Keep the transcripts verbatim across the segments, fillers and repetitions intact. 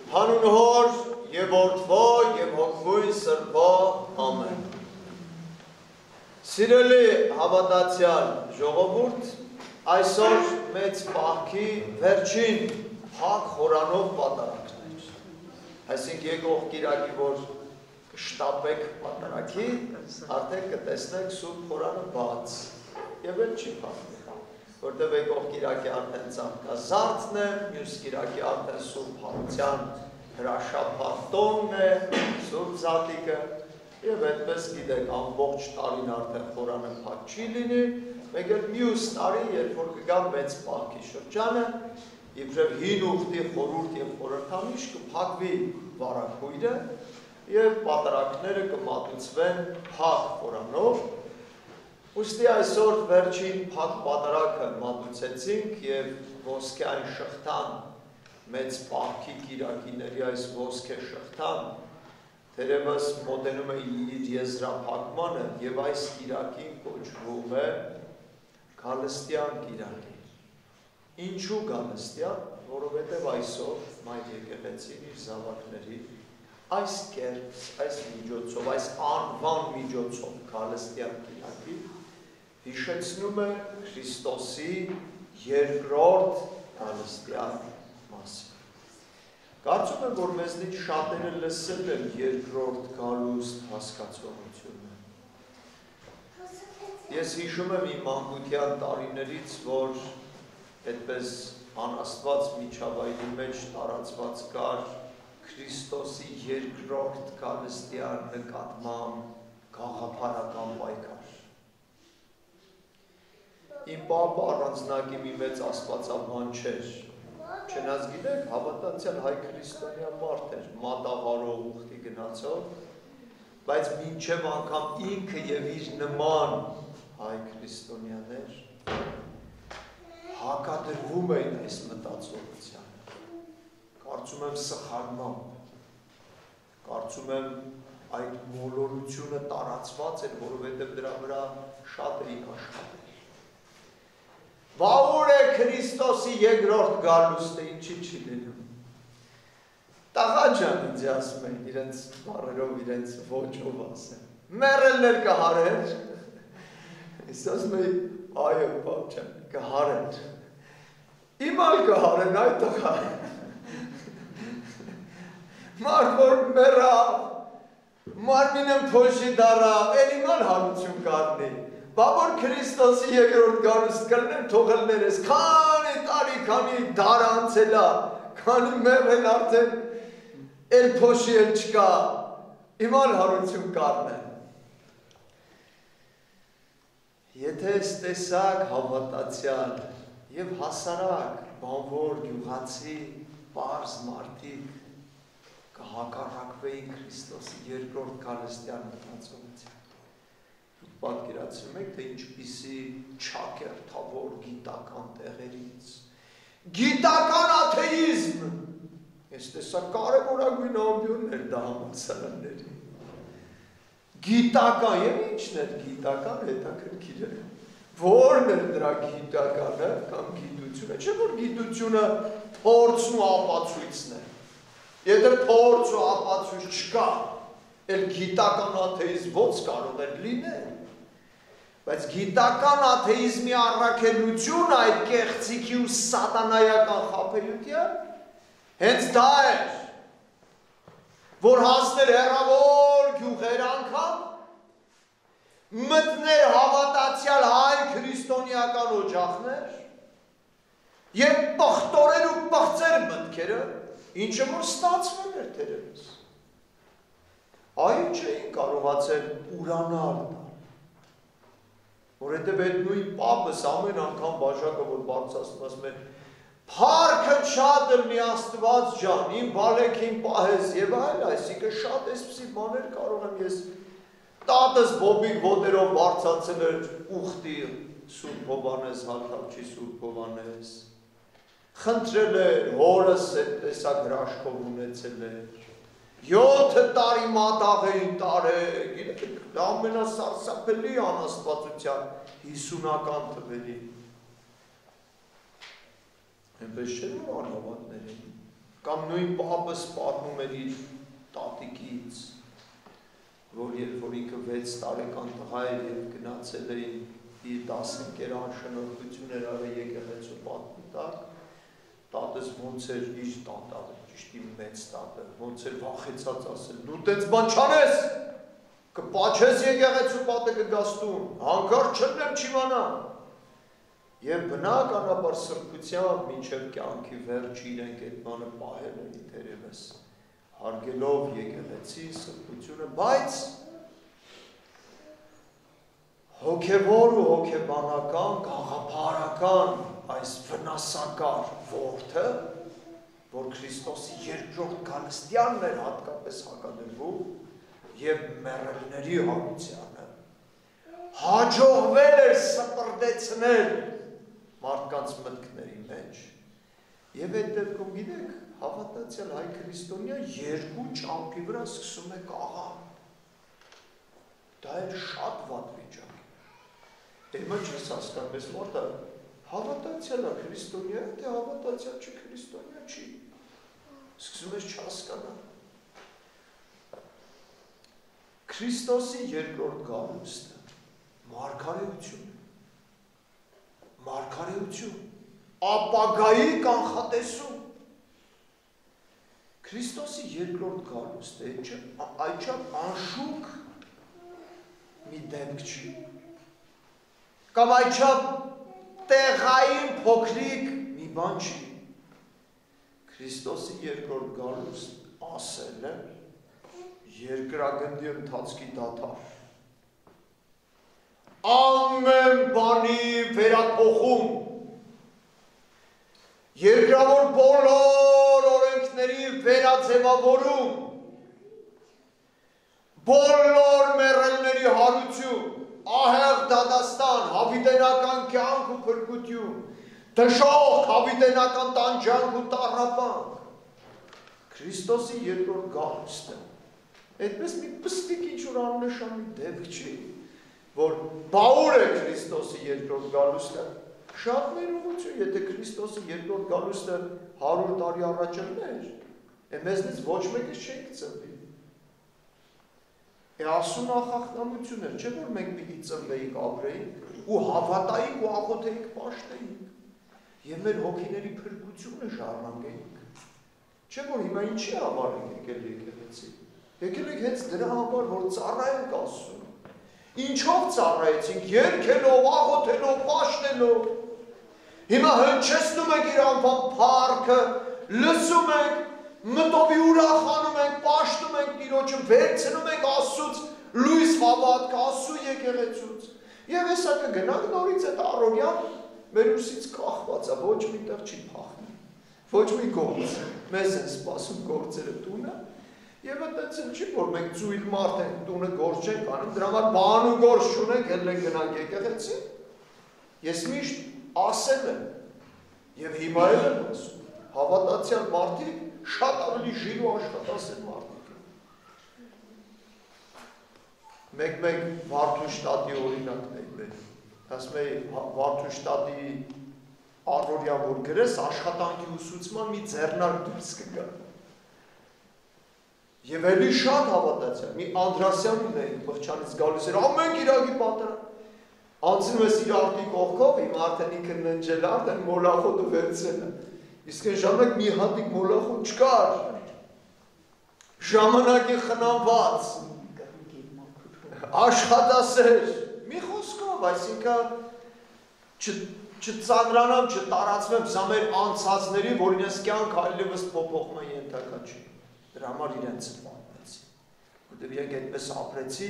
Հանուն Հոր և Որդվո և Հոգվույն Սրբո ամեն։ Սիրելի հավատացյալ ժողովուրդ, այսօր մեծ պահքի վերջին փակ խորանով պատարագներ։ Այսինքն եկող կիրակի, որ կշտապեք պատարագի, արդեն կտեսնեք Սուրբ խորանը բաց և էլ չի փակվի, որտեղ եկող կիրակի արդեն ծաղկազարդն է, մյուս կիրակի արդեն Սուրբ Հարության հրաշափարտոնն է, Սուրբ Զատիկը, և այդպես գիտեք, ամբողջ տարին արդեն խորանը փակ չի լինի, մեկ էլ մյուս տարի, երբ որ կգա մեծ պահքի շրջանը, իբրև հին ուխտի խորհուրդ և խորհրդանիշ կփակվի վարագույրը և պատարագները կմատուցվեն փակ խորանով։ Ուստի այսօր վերջին փակ պատարագը մատուցեցինք և ոսկեային շղթան, մեծ պահքի կիրակիների այս ոսկե շղթան, թերևս մոտենում է իր եզրափակմանը և այս կիրակին կոչվում է Գալստյան կիրակի։ Ինչու Գալստյան, որովհետև այսօր Մայր եկեղեցին իր զավակների այս կերպ, այս միջոցով, այս անվան միջոցով Գալստյան կիրակի հիշեցնում է Քրիստոսի երկրորդ Գալստյան մասին։ Կարծում եմ, որ մեզնից շատերը լսել են երկրորդ գալուստ հասկացողությունը։ Ես հիշում եմ իմ մանկության տարիներից, որ այդպես անաստված միջավայրի մեջ տարածված կար Քրիստոսի երկրորդ գալստյան նկատմամբ գաղափարական պայքար։ Իմ պապը առանձնակի մի մեծ աստվածաբան չէր, չնայած գիտեք, հավատացյալ հայ քրիստոնյա մարդ էր, մատաղարող ուխտի գնացող, բայց մինչև անգամ ինքը և իր նման հայ քրիստոնյաներ հակադրվում էին այս մտածողությանը, կարծում եմ սխալմամբ, կարծում եմ այդ մոլորությունը տարածված էր, որովհետև դրա վրա շատ էին աշխատել։ Բա ուր է Քրիստոսի երկրորդ գալուստը, ինչի չի լինում։ Տղա ջան ինձ ասում են, իրենց բառերով, իրենց ոճով ասեն, մեռելներ կհարեր։ Ես ասում եմ, այո, պապ ջան, կհարեր։ Իmal կհարեն, այ տղա։ Մարդ որ մեռավ, մարմինը փոշի դարավ, էլ իmal հարություն կառնի։ Բա որ Քրիստոսի երկրորդ գալուստ կլինեմ, թողելներ ես, քանի տարի, քանի դար անցել է, քանի մեռել արդեն, էլ փոշի էլ չկա, իmal հարություն կառնեմ։ Եթե ես տեսակ հավատացյալ և հասարակ, բանվոր, գյուղացի, պարզ մարդիկ կհակառակվեին Քրիստոսի երկրորդ գալստյան մտածողության։ Պատկերացնում եք, թե ինչպիսի չակերտավոր գիտական տեղերից։ Գիտական աթեիզմ։ Ես տեսա կարևորագույն ամբիոններ դա համալսարանների։ Գիտական, և ինչն էր գիտական, հետաքրքիր է։ Որն էր դրա գիտականը կամ գիտությունը, չէ որ գիտությունը փորձն ու ապացույցն է։ Եթե փորձ ու ապացույց չկա, էլ գիտական աթեիզմ ոնց կարող էր լինել։ Բայց գիտական աթեիզմի առաքելությունը այդ կեղծիքի ու սատանայական խաբեության հենց դա էր, որ հասներ հեռավոր գյուղեր անգամ, մտներ հավատացյալ հայ քրիստոնեական օջախներ և պղտորեր ու պղծեր մտքերը, ինչը որ ստացվել էր թերևս։ Այն չէին կարողացել ուրանալ դա։ Որովհետև այդ նույն պապս ամեն անգամ բաժակը, որ բարձրացնում ասում է, փառքը շատ ըլնի Աստված ջան, իմ բալեքին պահես և այլ, այսինքն շատ այսպիսի բաներ կարող եմ ես տատս բոբիկ ոտերով բարձրացել էր ուխտի Սուրբ Հովհաննես, Հալթավչի Սուրբ Հովհաննես, խնդրել էր, հորս այդ տեսակ հրաշքով ունեցել էր, յոթ տարի մատաղ էին տարել, գիտեք, դա ամենասարսափելի անաստվածության հիսունական թվերի։ Այնպես չէ որ անհավատներ էին։ Կամ նույն պապը պատմում էր իր տատիկից, որ երբ որ ինքը վեց տարեկան տղա էր եւ գնացել էին իր դասընկեր անշնորհություն էր արել եկեղեցու պատմի տակ, տատս ոնց էր իր տատը, ճիշտ իմ մեծ տատը, ոնց էր վախեցած ասել, դու տենց բան չանես, կպաչես եկեղեցու պատը կգաս տուն, հանկարծ չլնեմ չիմանամ։ Եվ բնականաբար սրբությամբ մինչև կյանքի վերջ իրենք այդ բանը պահել են թերևս, հարգելով եկեղեցի սրբությունը, բայց հոգևոր ու հոգեբանական, գաղափարական այս վնասակար որդը, որ Քրիստոսի երկրորդ գալստյանն էր հատկապես հակադրվում եւ մեռելների հարությանը, հաջողվել էր սպրդեցնել մարդկանց մտքների մեջ եւ այդ դեպքում գիտեք, հավատացյալ հայ քրիստոնյա երկու ճամփի վրա սկսում է կաղալ։ Դա է շատ վատ վիճակ։ Դե մը չես հասկանում, ես մարդը հավատացյալ է քրիստոնյա, թե հավատացյալ չի քրիստոնյա չի։ Սկսում ես չհասկանալ։ Քրիստոսի երկրորդ գալուստը մարգարեություն է։ Մարգարեություն, ապագայի կանխատեսում։ Քրիստոսի երկրորդ գալուստը այդչափ անշուք մի դեպք չի։ Կամ այդչափ տեղային փոքրիկ մի բան չի։ Քրիստոսի երկրորդ գալուստ ասել է երկրագնդի ընթացքի դադար։ Ամեն բանի վերափոխում, երկրավոր բոլոր օրենքների վերաձևավորում, բոլոր մեռելների հարություն, ահեղ դատաստան, հավիտենական կյանք ու փրկություն, դժոխք, հավիտենական տանջանք ու տառապանք։ Քրիստոսի երկրորդ գալուստը այդպես մի պստիկ ինչ-որ աննշանի դեպք չի, որ բաուր է Քրիստոսի երկրորդ գալուստը, շատ ներողություն, եթե Քրիստոսի երկրորդ գալուստը հարյուր տարի առաջ էր, մեզնից ոչ մեկից չէինք ծնվի։ Է ասուն ախախտամություն էր, չէ որ մենք պիտի ծնվեինք, ապրեինք ու հավատայինք ու աղոթեինք, պաշտեինք եւ մեր հոգիների փրկությունը շարունակեինք։ Չէ որ հիմա ինչի համար ենք եկել եկեղեցի։ Եկել ենք հենց դրա համար, որ ծառայենք Աստծուն։ Ինչով ծառայեցինք, երգելով, աղոթելով, պաշտելով։ Հիմա հնչեցնում ենք իր անվան փառքը, լսում ենք, մտովի ուրախանում ենք, պաշտում ենք Տիրոջը, վերցնում ենք Աստծուց լույս հավատք, Աստծու եկեղեցուց։ Եվ հեսա կգնանք նորից այդ առօրյան մեր ուսից կախված է, ոչ միտեղ չի փախնի, ոչ մի գործ, մեզ են սպասում գործերը տունը, եւ այդտեղ չի որ մենք ծույլ մարդ ենք տունը գործ չենք անում, դրա համար բան ու գործ չունենք, ելնենք գնանք եկեղեցի։ Ես միշտ ասել եմ եւ հիմա էլ եմ ասում, հավատացյալ մարդիկ շատ ավելի ժիր ու աշխատասեր մարդիկ են։ Մեկ-մեկ Վարդուշտատի օրինակն եք բերում, ասում էի Վարդուշտատի առօրյա որ գրես աշխատանքի ուսուցման մի ձեռնարկ դուրս կգա։ Եվ էլի շատ հավատացյալ, մի Անդրասյանին էինք Բղջանից գալիս էր, ամեն կիրակի պատրաստ։ Անցնում ես իր արտի կողքով, իմ արդեն ինքը ննջել է, արդեն մոլախոտը վերցրել է։ Իսկ այն ժամանակ մի հատիկ մոլախոտ չկար։ Ժամանակի խնամված, աշխատասեր, մի խոսքով, այսինքն չծանրանամ, չտարածվեմ սա մեր անցածների, որ իրենց կյանք այլևս փոփոխման ենթակա չի։ Դրա համար իրենց պատմեցի, որտեղ իրենք այդպես ապրեցի,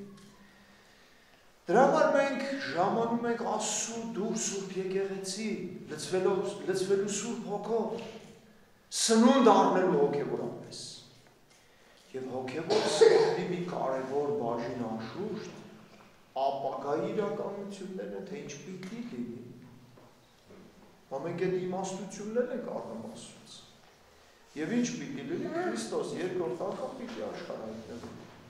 դրա համար մենք ժամանում ենք Աստծու դուր Սուրբ եկեղեցի, լցվելու Սուրբ հոգով, սնունդ առնելու հոգևորապես։ Եվ հոգևոր սրտի մի կարևոր բաժին անշուշտ ապագայի իրականություններն են, թե ինչ պիտի լինի։ Մենք այդ իմաստություններն ենք առնում Աստծուց։ Եվ ինչ պիտի լինի Քրիստոս երկրորդ անգամ պիտի աշխարհ հայտնվի։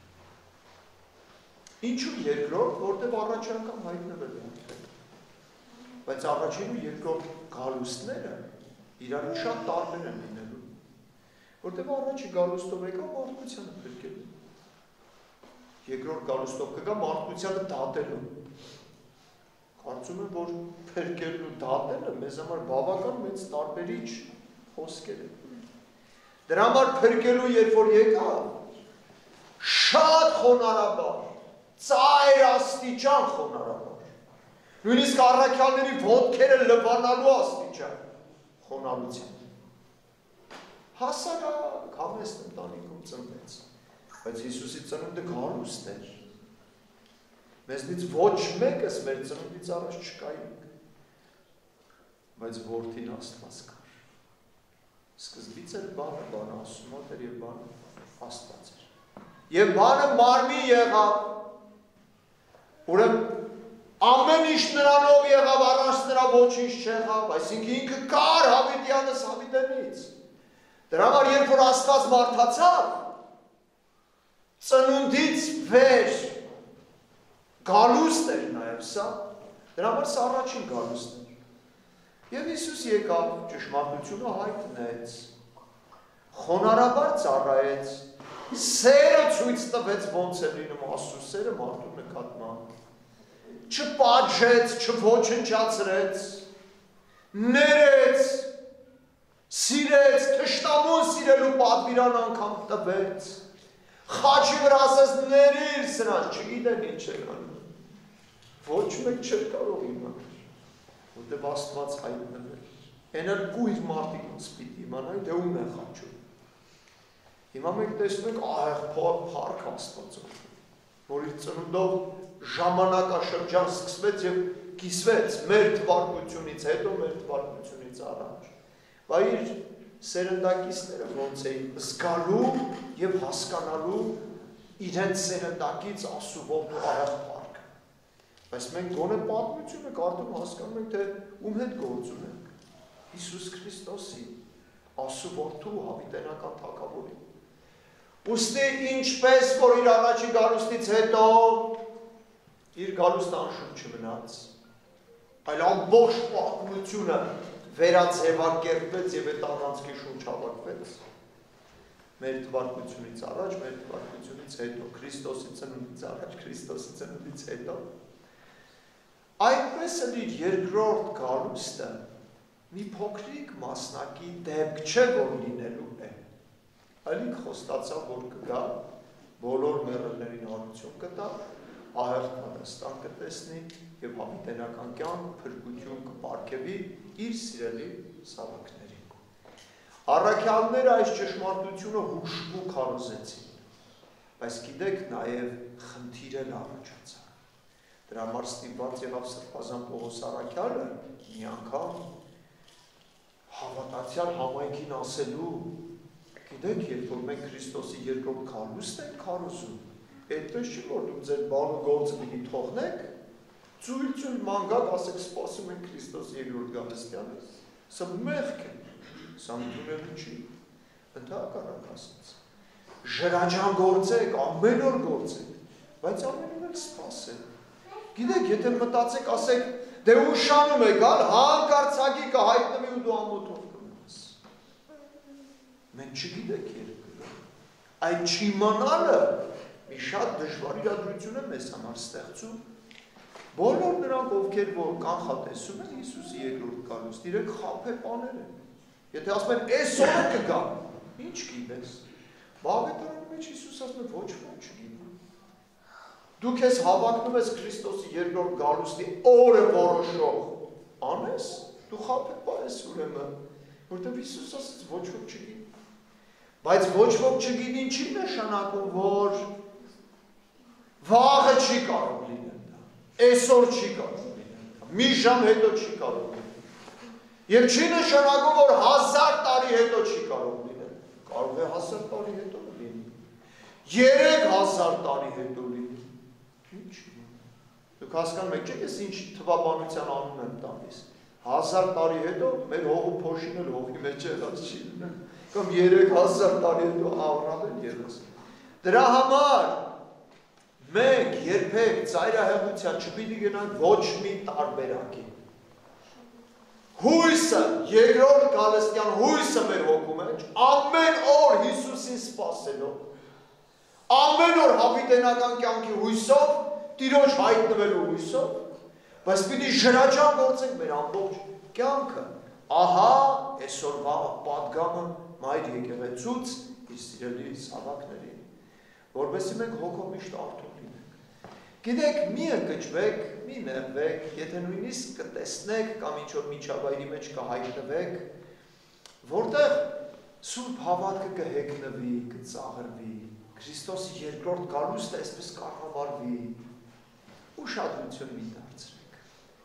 Ինչու երկրորդ, որտեղ առաջ անգամ հայտնվել է։ Բայց առաջին ու երկրորդ գալուստները իրարից շատ տարբեր են լինելու։ Որտեղ առաջի գալուստով եկա մարդկությանը փրկելու։ Երկրորդ գալուստով կգա մարդկությանը դատելու։ Կարծում եմ, որ փրկելն ու դատելը մեզ համար բավական մեծ տարբերիչ խոսքեր են։ Դրա համար փրկելու երբ որ եկա, շատ խոնարհաբար, ծայր աստիճան խոնարհաբար։ Նույնիսկ առաքյալների ոտքերը լվանալու աստիճան խոնարհությամբ։ Հասարակ համեստ ընտանիքում ծնվեց, բայց Հիսուսի ծնունդը գալուստ էր։ Մեզնից ոչ մեկս մեր ծնունդից առաջ չկայինք, բայց որդին Աստված կար։ Սկզբից էր բանը, բանը Աստծու մոտ էր և բանը Աստված էր։ Եվ բանը մարմին եղավ, ուրեմն ամեն ինչ նրանով եղավ, առանց նրա ոչինչ չեղավ, այսինքն ինքը կար հավիտյանս հավիտենից։ Դրա համար երբ որ Աստված մարդացավ, ծնունդից վեր գալուստ էր նաև սա, դրա համար սա առաջին գալուստ էր։ Եվ Հիսուս եկավ, ճշմարտությունը հայտնեց, խոնարհաբար ծառայեց, սերը ցույց տվեց ոնց է լինում Աստծո սերը մարդու նկատմամբ, չպատժեց, չոչնչացրեց, ներեց, սիրեց, թշնամուն սիրելու պատվիրան անգամ տվեց, խաչի վրա ասեց ներիր սրանց, չգիտեն ինչ է անում, ոչ մեկ չէր կարող իմանալ, որտև Աստված հայտնվել, այն էլ կույր մարդիկ ոնց պիտի իմանան, դե ում է խաչում։ Հիմա մենք տեսնում ենք ահեղ փառք Աստվածով, որ իր ծնունդով ժամանակաշրջան սկսվեց և կիսվեց մեր թվարկությունից հետո, մեր թվարկությունից առաջ։ Բա իր սերնդակիցները ոնց էին զգալու և հասկանալու իրենց սերնդակից Աստծու որդու ահեղ փառքը։ Բայց մենք գոնե պատմությունը կարդում հասկանում ենք, թե ում հետ գործ ունենք։ Հիսուս Քրիստոսի, Աստծու որդու հավիտենական թագավորի։ Ուստի ինչպես որ իր առաջի գալուստից հետո իր գալուստը անշուշտ չմնաց, այլ ամբողջ պատմությունը վերաձևակերպվեց և այդ առանցքի շունչ հավաքվեց մեր թվարկությունից առաջ, մեր թվարկությունից հետո, Քրիստոսի ծնունդից առաջ, Քրիստոսի ծնունդից հետո։ Այդպես էլ իր երկրորդ գալուստը մի փոքրիկ մասնակի դեպք չէ, որ լինելու է, այլ ինքը խոստացավ, որ կգա, բոլոր մեռելներին հարություն կտա, ահեղ Թադաստան կտեսնի և հավիտենական կյանք, փրկություն կպարգևի իր սիրելի զավակներին։ Առաքյալները այս ճշմարտությունը հուշվու քարոզեցին, բայց գիտեք նաև խնդիր էլ առաջացավ։ Դրա համար ստիպված եղավ Սրբազան Պողոս առաքյալը մի անգամ հավատացյալ համայնքին ասելու, գիտեք, երբ որ մենք Քրիստոսի երկրորդ գալուստն ենք քարոզում, այդպես չի, որ դուք ձեր բան ու գործը պիտի թողնեք, ծույլ-ծույլ մանգակ ասեք սպասում ենք Քրիստոսի երկրորդ գալստյանը, սա մեղք է, սա ընդունելու չի, ընդհակառակ ասած, ժրաջան գործեք, ամեն օր գործեք, բայց ամեն օր էլ սպասեք, գիտեք, եթե մտածեք, ասեք, դե ուշանում է գալ, հանկարծակի կհայտնվի ու դու ամոթով կմնաս, մենք չգիտեք երբ կգա, այդ չիմանալը մի շատ դժվար իրադրություն է մեզ համար ստեղծում։ Բոլոր նրանք, ովքեր որ կանխատեսում են Հիսուսի երկրորդ գալուստ, իրենք խաբեբաներ են։ Եթե ասում են, այս օրը կգա, ինչ գիտես։ Բավետարանի մեջ Հիսուս ասում է, ոչ ոք չգիտի։ Դու քեզ հավակնում ես Քրիստոսի երկրորդ գալուստի օրը որոշող անես, դու խաբեբա ես ուրեմն, որտեղ Հիսուս ասաց, ոչ ոք չգիտի։ Բայց ոչ ոք չգիտին չի նշանակում, որ վաղը չի կարող լինել դա, այսօր չի կարող լինել դա, մի ժամ հետո չի կարող լինել, և չի նշանակում, որ հազար տարի հետո չի կարող լինել, կարող է հազար տարի հետո լինի, երեք հազար տարի հետո լինի, ինչ լինի, դուք հասկանում եք, չեք ես ինչ թվաբանության անուն եմ տալիս, հազար տարի հետո մեր հողու փոշին էլ հողի մեջ եղած չի լինել, կամ երեք հազար տարի հետո առավ են եղած, դրա համար մենք երբեք ծայրահեղության չպիտի գնանք ոչ մի տարբերակի։ Հույսը, երկրորդ գալստյան հույսը մեր հոգու մեջ, ամեն օր Այսպիսին սպասելով, ամեն օր հավիտենական կյանքի հույսով, Տիրոջ հայտնվելու հույսով, բայց պիտի ժրաջան գործենք մեր ամբողջ կյանքը։ Ահա այսօրվա պատգամը Մայր եկեղեցուց իր սիրելի զավակներին, որովհետեւ մենք հոգով միշտ արթուն լինենք։ Գիտեք, մի ընկճվեք, մի նեղվեք, եթե նույնիսկ կտեսնեք կամ ինչ-որ միջավայրի մեջ կհայտնվեք, որտեղ Սուրբ հավատքը կհեգնվի, կծաղրվի, Քրիստոսի երկրորդ գալուստը այսպես կառավարվի, ուշադրություն մի դարձրեք։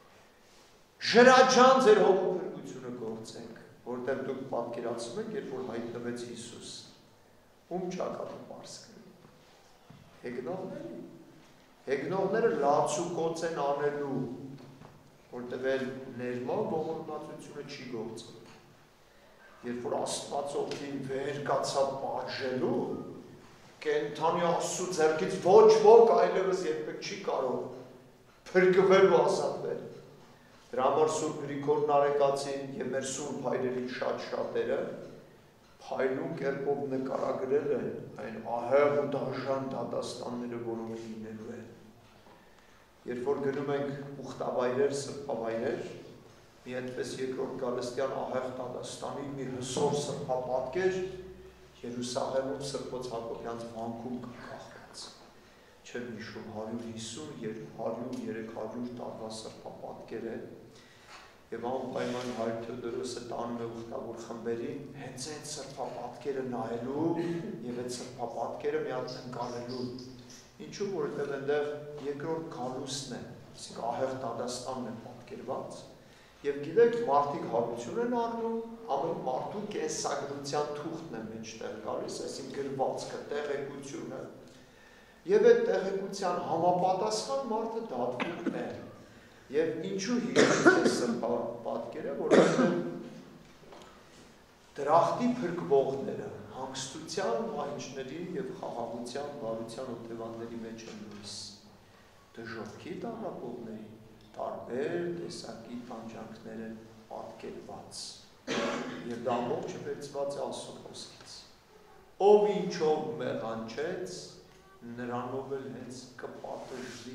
Ժրաջան ձեր հոգու փրկությունը գործեք, որտեղ դուք պատկերացնում եք, երբ որ հայտնվեց Հիսուս, ում ճակատը պարզ կրի։ Հեգնողների։ Հեգնողները լացուկոց են անելու, որտեղ էլ ներմա ողորմածությունը չի գործում։ Երբ որ Աստված օգնի վեր կացավ պատժելու, կենթանի Աստծո ձեռքից ոչ ոք այլևս երբեք չի կարող փրկվել ու ազատվել։ Դրա համար Սուրբ Գրիգոր Նարեկացին եւ մեր սուրբ հայրերի շատ շատերը փայլուն կերպով նկարագրել են այն ահեղ ու դաժան դատաստանները, որոնք լինելու են։ Երբ որ գնում ենք ուխտավայրեր, սրբավայրեր, մի այդպես երկրորդ գալստյան ահեղ դատաստանի մի հսոր սրբապատկեր Երուսաղեմում Սրբոց Հակոբյանց վանքում կախված։ Չեմ հիշում հարյուր հիսուն, հարյուր, երեք հարյուր տարվա սրբապատկեր է։ Եվ անպայման Հայր Թեոդորոսը տանում է ուխտավոր խմբերին, հենց այդ սրբապատկերը նայելու եւ այդ սրբապատկերը մի հատ ընկալելու։ Ինչու, որովհետեւ այնտեղ երկրորդ գալուստն է, այսինքն ահեղ դատաստանն է պատկերված։ Եվ գիտեք, մարդիկ հարություն են առնում, ամեն մարդու կենսագրության թուղթն է մեջտեղ գալիս, այսինքն գրվածքը, տեղեկությունը։ Եվ այդ տեղեկության համապատասխան մարդը դատվում է։ Եվ ինչու հիշում է սրբապատկերը, որովհետև դրախտի փրկվողները հանգստության, մահիճների եւ խաղաղության, բարության օգտևանների մեջ են լույս։ Դժոխքի տառապողների տարբեր տեսակի տանջանքներ են պատկերված։ Եվ դա ամբողջը վերցված է Աստծո խոսքից։ Ով ինչով մեղանչեց, նրանով էլ հենց կպատժվի։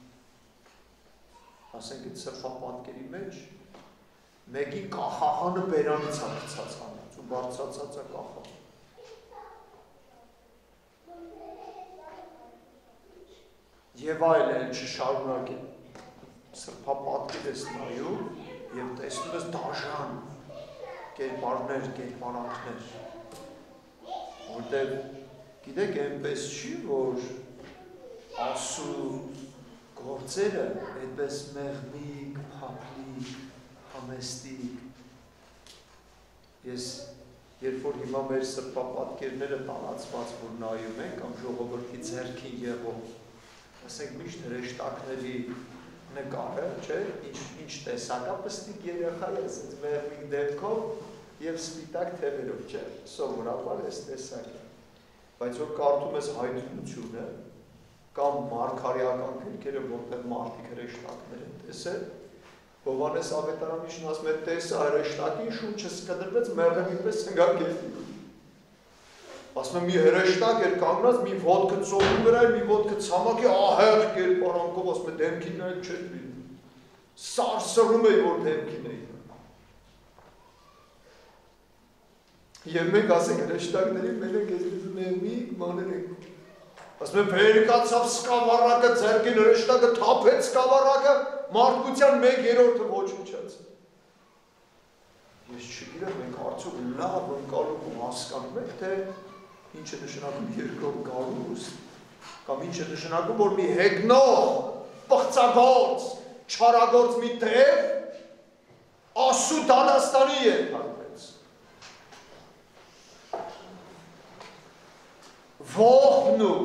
Ասենք այդ սրբապատկերի մեջ մեկի կախահանը բերանից է գցած անած ու բարձրացած է կախահանը։ Եվ այլ էլ չշարունակել։ Սրբապատկեր ես նայում և տեսնում ես դաժան կերպարներ, կերպարանքներ, որտեղ գիտեք այնպես չի, որ Աստծո գործերը այդպես մեղմիկ, փափլիկ, համեստիկ։ Ես երբ որ հիմա մեր սրբապատկերները տարածված որ նայում ենք կամ ժողովրդի ձեռքին եղող, ասենք միշտ հրեշտակների նկարը, չէ, ինչ տեսակա պստիկ երեխա է, ասենց մեղմիկ դեպքով և սպիտակ թևերով, չէ, սովորաբար ես տեսակ է։ Բայց որ կարդում ես հայտնությունը, կամ մարգարեական գրքերը, որտեղ մարդիկ հրեշտակներ են տեսել, Հովհաննես Ավետարանիչն ասում է, տեսա հրեշտակին շունչը սկդրվեց մեղրի պես ընկավ գետնին։ Ասում է, մի հրեշտակ էր կանգնած, մի ոտքը ծովի վրա էր, մի ոտքը ցամաքի ահեղ կերպարանքով, ասում է, դեմքին նայել չէր լինում։ Սարսռում էի, որ դեմքին էի։ Եվ մենք ասենք հրեշտակներին մեր ենք ես մեղմիկ մաներ ենք։ Ասում է, վերիկացավ սկավառակը ձեռքին հրեշտակը թափեց սկավառակը, մարդկության մեկ երրորդը ոչնչաց։ Ես չգիտեմ, մենք արդյոք լավ ընկալում ու հասկանում ենք, թե ինչ է նշանակում երկրորդ գալուստ, կամ ինչ է նշանակում, որ մի հեգնող, պղծագործ, չարագործ մի թև Աստծո դատաստանի ենթարկվեց։ Ողն ու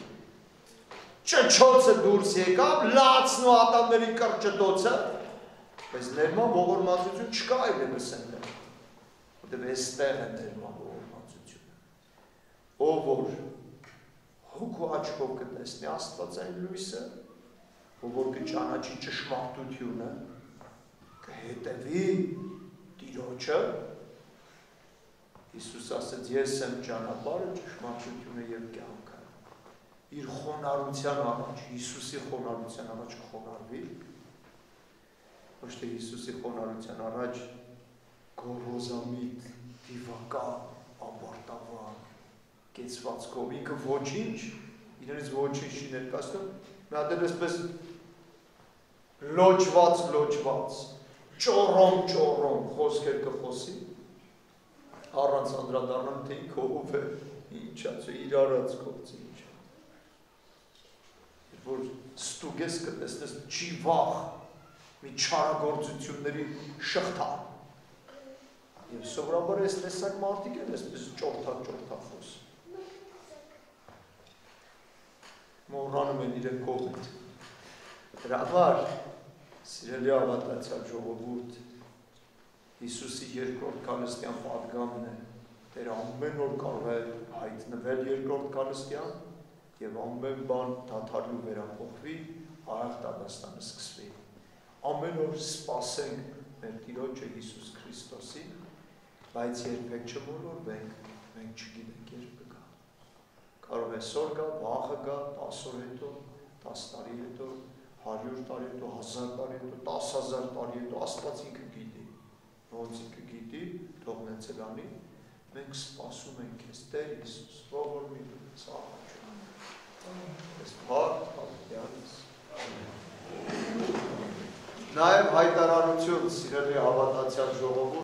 ճչոցը դուրս եկավ, լացն ու ատամների կրճտոցը, բայց ներման ողորմածություն չկա այլևս այնտեղ, որտեղ այստեղ է ներման ողորմածությունը, ով որ հոգու աչքով կտեսնի Աստվածային լույսը, ով որ կճանաչի ճշմարտությունը, կհետևի Տիրոջը, Հիսուս ասեց, ես եմ ճանապարհը, ճշմարտությունը եւ կյանքը։ Իր խոնարհության առաջ, Հիսուսի խոնարհության առաջ խոնարհվի։ Ոչ թե Հիսուսի խոնարհության առաջ գոռոզամիտ, դիվական, ապարտավան, կեցվածքով, ինքը ոչինչ, իրենից ոչինչ չի ներկայացնում, մի հատ էլ այսպես լոճված, լոճված, ճոռոմ, ճոռոմ խոսքեր կխոսի, առանց անդրադառնամ, թե ինքը ով է, ինչ է, իր արած գործը ինչ է։ Որ ստուգ ես կտեսնես չի վաղ, մի չարագործությունների շղթա։ Եվ սովորաբար այս տեսակ մարդիկ են այսպես ճորթա-ճորթա խոս։ Մոռանում են իրեն կողմից։ Դրա համար, սիրելի հավատացյալ ժողովուրդ, Հիսուսի երկրորդ քարոզության պատգամն է, Տեր ամեն օր կարող է հայտնվել երկրորդ քարոզության եւ ամեն բան դադարի ու վերափոխվի, այլ դատաստանը սկսվի։ Ամեն օր սպասենք մեր Տիրոջը Հիսուս Քրիստոսին, բայց երբեք չմոլորվենք, մենք չգիտենք երբ կգա։ Կարող է այսօր գա, վաղը գա, տասը օր հետո, տասը տարի հետո, հարյուր տարի հետո, հազար տարի հետո, տասը հազար տարի հետո, Աստված ինքը գիտի, ոնց ինքը գիտի, թող նենց էլ անի, մենք սպասում ենք քեզ, Տեր Հիսուս, ողոր մի ծաղաչում։ Ես փառք Տիրոջից։ Նաև հայտարարություն, սիրելի հավատացյալ ժողովուրդ,